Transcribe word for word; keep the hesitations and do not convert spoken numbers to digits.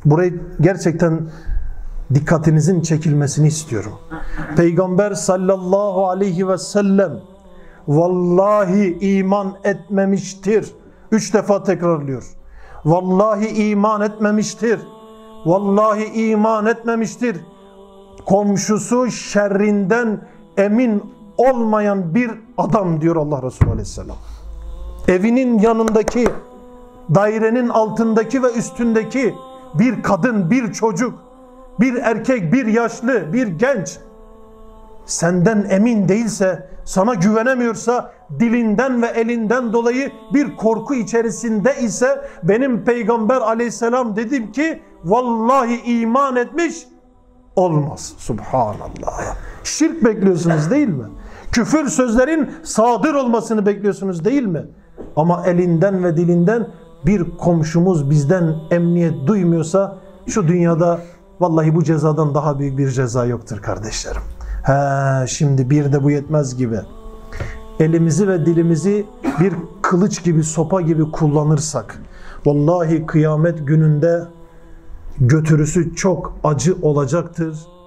Burayı gerçekten dikkatinizin çekilmesini istiyorum. Peygamber sallallahu aleyhi ve sellem vallahi iman etmemiştir. Üç defa tekrarlıyor. Vallahi iman etmemiştir. Vallahi iman etmemiştir. Komşusu şerrinden emin olmayan bir adam diyor Allah Resulü aleyhisselam. Evinin yanındaki, dairenin altındaki ve üstündeki bir kadın, bir çocuk, bir erkek, bir yaşlı, bir genç senden emin değilse, sana güvenemiyorsa, dilinden ve elinden dolayı bir korku içerisinde ise benim Peygamber aleyhisselam dedim ki vallahi iman etmiş olmaz. Subhanallah. Şirk bekliyorsunuz değil mi? Küfür sözlerin sadır olmasını bekliyorsunuz değil mi? Ama elinden ve dilinden bir komşumuz bizden emniyet duymuyorsa şu dünyada vallahi bu cezadan daha büyük bir ceza yoktur kardeşlerim. He, şimdi bir de bu yetmez gibi. Elimizi ve dilimizi bir kılıç gibi, sopa gibi kullanırsak vallahi kıyamet gününde götürüsü çok acı olacaktır.